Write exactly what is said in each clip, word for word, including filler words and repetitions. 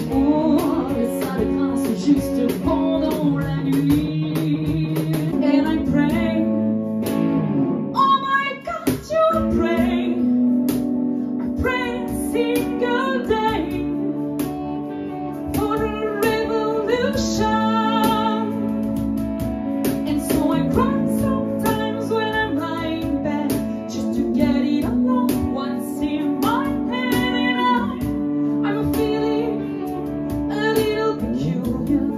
Oh, ça déclenche juste pendant la nuit. And I pray, oh my God, you pray. I pray a single day for the revolution. And so I cry sometimes when I'm lying in bed, just to get it alone once in my head. And I, I'm feeling a little peculiar.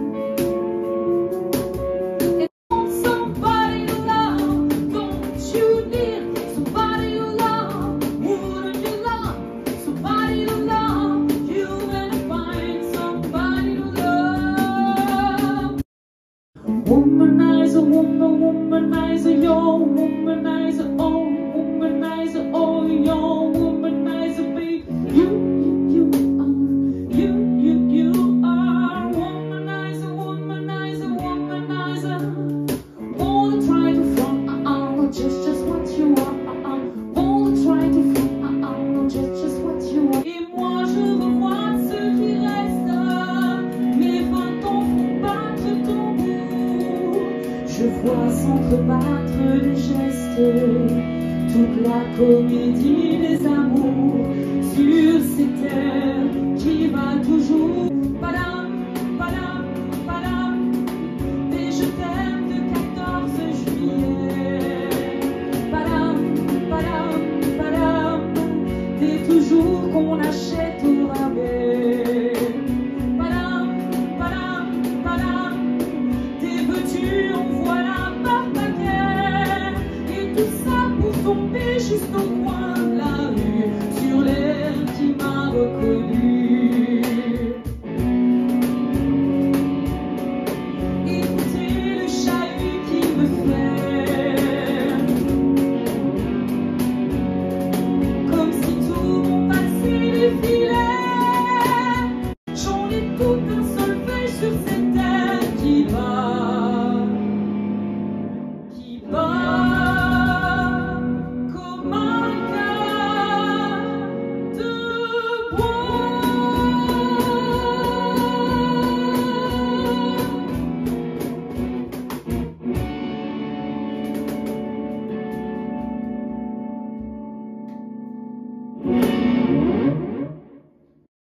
And I want somebody to love, don't you need somebody to love? Wouldn't you love somebody to love? You gonna find somebody to love. Womanizer, woman, womanizer, yo, womanizer, oh, womanizer, oh, yo, womanizer, baby. You, you, you are, you, you, you are. Womanizer, womanizer, womanizer. All the try to front, uh, uh, not just, just what you are, uh, uh. All the try to front, uh, uh, not just, just what you are. Et moi je revois ce qui reste, mes vingt ans font battre ton bout. Je vois s'entrebattre les gestes, toute la comédie des amours sur ces terres qui va toujours